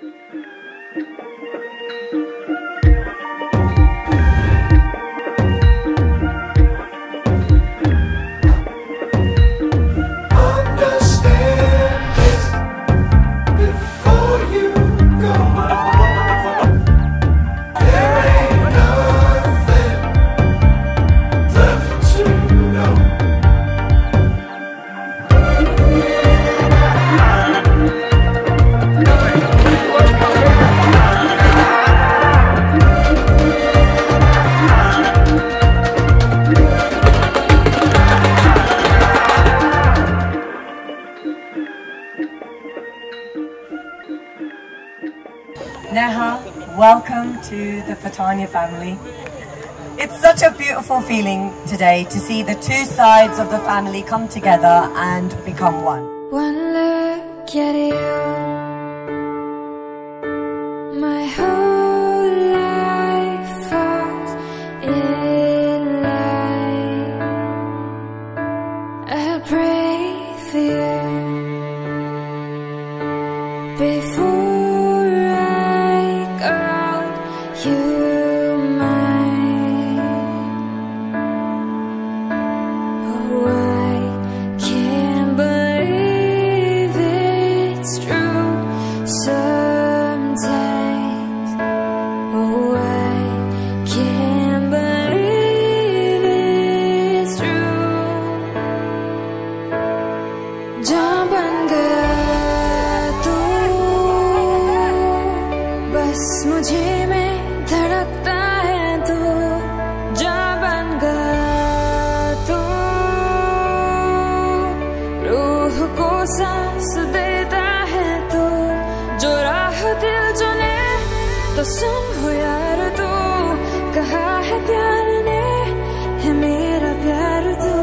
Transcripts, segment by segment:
Neha, welcome to the Patania family. It's such a beautiful feeling today to see the two sides of the family come together and become one. One look at you, my whole life falls in line. I pray for you before you mine. Oh, I can't believe it's true sometimes. Oh, I can't believe it's true. Jaan ban gaya tu, bas mujhe mein धड़कता है तू, जान बन गया तू, रूह को सांस देता है तू, जो राह दिल चुने तो सुन हो यार तू, कहा है प्यार ने है मेरा प्यार तू,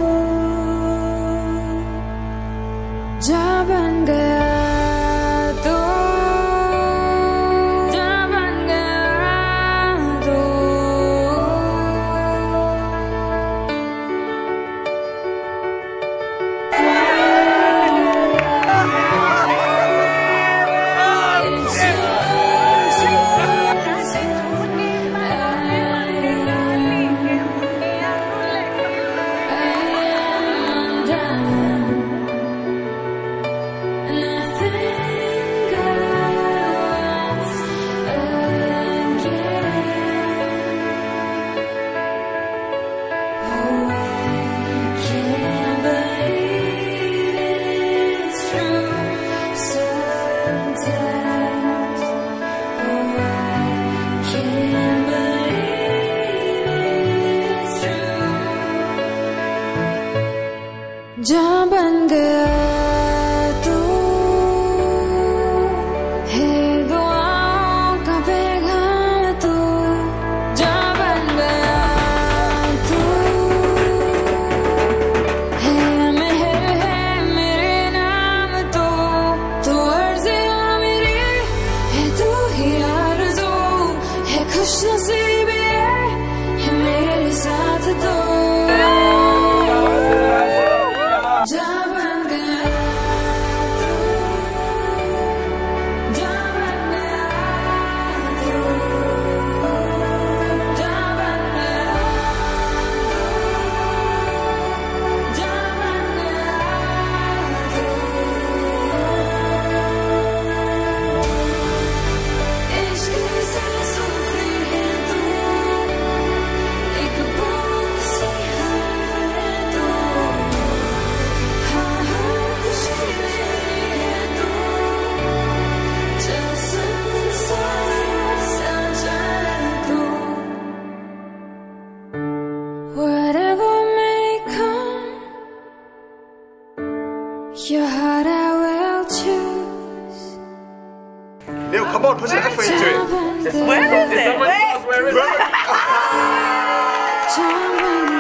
जान बन गया तू. जहाँ बन गया तू है दुआओं का पैगाम तू, जहाँ बन गया तू है मेहर है मेरे नाम तू, तू अर्ज़ियाँ मेरी है तू ही आरज़ू है, खुशनसीबी है मेरे साथ तू. Whatever may come, your heart I will choose. Neil, come on, put some effort into it. Where is it? Where is it?